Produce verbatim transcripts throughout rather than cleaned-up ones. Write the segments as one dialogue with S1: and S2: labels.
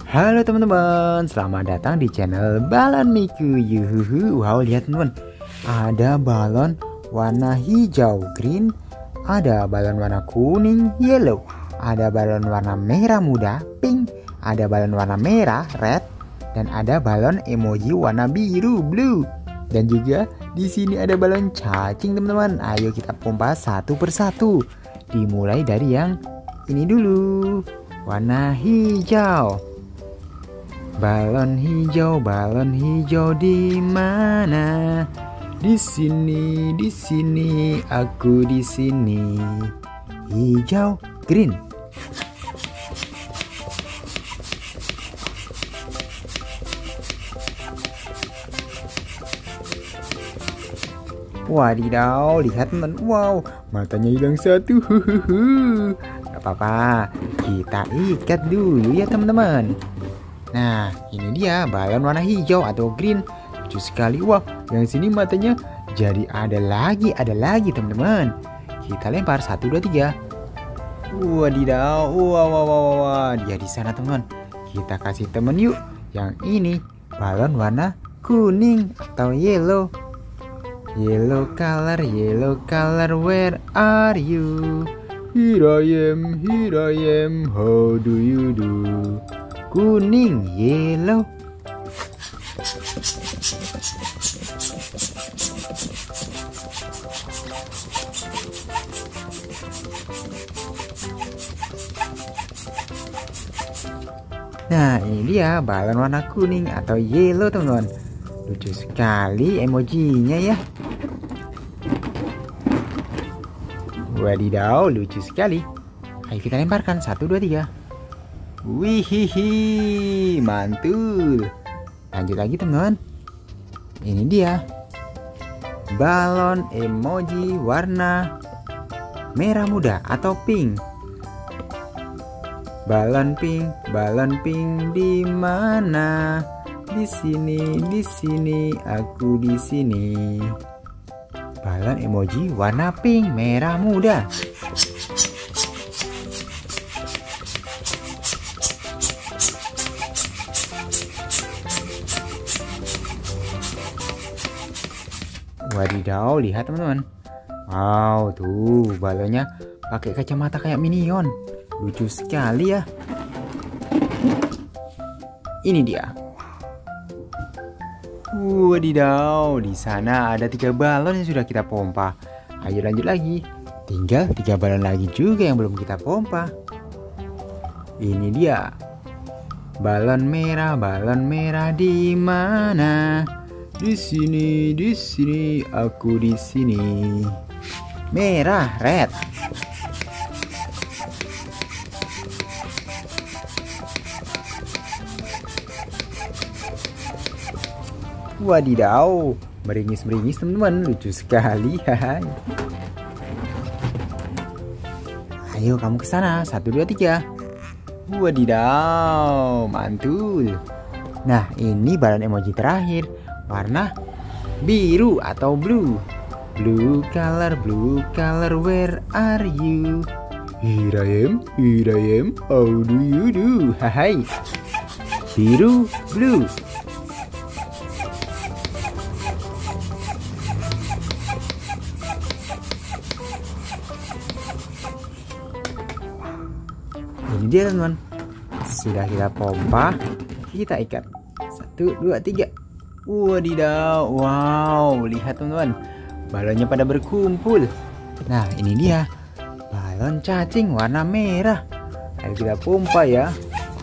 S1: Halo teman-teman, selamat datang di channel Balon Miku. Yuhuhu. Wow, lihat teman-teman, ada balon warna hijau green, ada balon warna kuning yellow, ada balon warna merah muda pink, ada balon warna merah red, dan ada balon emoji warna biru blue. Dan juga di sini ada balon cacing teman-teman. Ayo kita pompa satu persatu. Dimulai dari yang ini dulu, warna hijau. Balon hijau, balon hijau di mana? Di sini, di sini, aku di sini. Hijau, green. Wadidaw, lihat teman. Wow, matanya hilang satu. Huhuhu. Gak apa-apa, kita ikat dulu ya teman-teman. Nah, ini dia balon warna hijau atau green. Lucu sekali. Wah, yang sini matanya jadi ada lagi, ada lagi teman-teman. Kita lempar satu dua tiga. Wadidaw. Wah, wah, wah, wah. Dia di sana teman. Kita kasih temen yuk. Yang ini balon warna kuning atau yellow. Yellow color, yellow color, where are you? Here I am, here I am, how do you do? Kuning, yellow. Nah, ini dia balon warna kuning atau yellow teman-teman. Lucu sekali emojinya ya. Wadidaw, lucu sekali. Ayo kita lemparkan satu dua tiga. Wihihi, mantul. Lanjut lagi teman-teman. Ini dia balon emoji warna merah muda atau pink. Balon pink, balon pink di mana? Di sini, di sini, aku di sini. Balon emoji warna pink merah muda. Wadidaw, lihat teman-teman. Wow, tuh balonnya pakai kacamata kayak minion. Lucu sekali ya. Ini dia. Wadidaw, di sana ada tiga balon yang sudah kita pompa. Ayo lanjut lagi. Tinggal tiga balon lagi juga yang belum kita pompa. Ini dia. Balon merah, balon merah di mana? Di sini, di sini, aku di sini. Merah, red. Wadidaw, meringis-meringis teman-teman, lucu sekali. Ayo kamu ke sana, satu dua tiga. Wadidaw, mantul. Nah, ini balon emoji terakhir. Warna biru atau blue. Blue color, blue color, where are you? Here I am, here I am, how do you do? Hai. Biru, blue. Ini dia teman-teman. Sudah kita pompa, kita ikat. Satu, dua, tiga. Wadidaw, wow, lihat teman-teman, balonnya pada berkumpul. Nah, ini dia balon cacing warna merah. Ayo kita pompa ya.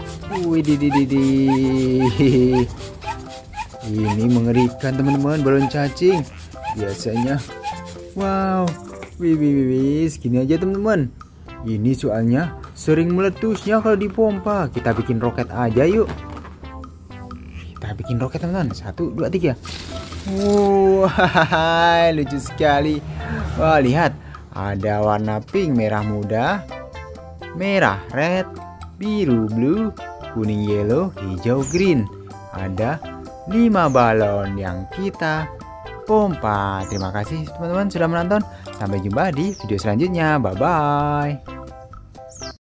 S1: Wididididih. Ini mengerikan teman-teman, balon cacing. Biasanya, wow, wih, wih, wih, segini aja teman-teman. Ini soalnya sering meletusnya kalau dipompa. Kita bikin roket aja yuk. Kita bikin roket teman-teman. Satu, dua, tiga. Wah, lucu sekali. Wah, lihat. Ada warna pink merah muda, merah red, biru blue, kuning yellow, hijau green. Ada lima balon yang kita pompa. Terima kasih teman-teman sudah menonton. Sampai jumpa di video selanjutnya. Bye-bye.